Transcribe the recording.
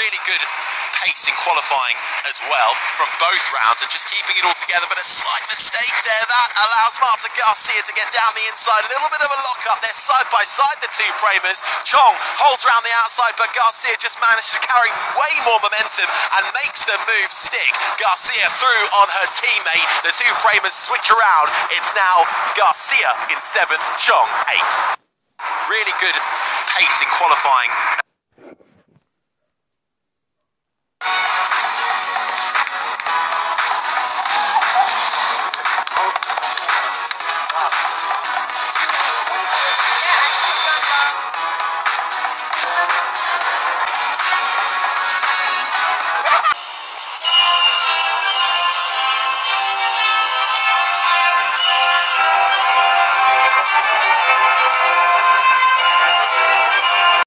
Really good pace in qualifying as well from both rounds and just keeping it all together, but a slight mistake there that allows Marta Garcia to get down the inside. A little bit of a lock-up there side by side, the two Premas. Chong holds around the outside, but Garcia just manages to carry way more momentum and makes the move stick. Garcia through on her teammate. The two Premas switch around. It's now Garcia in 7th, Chong 8th. Really good pace in qualifying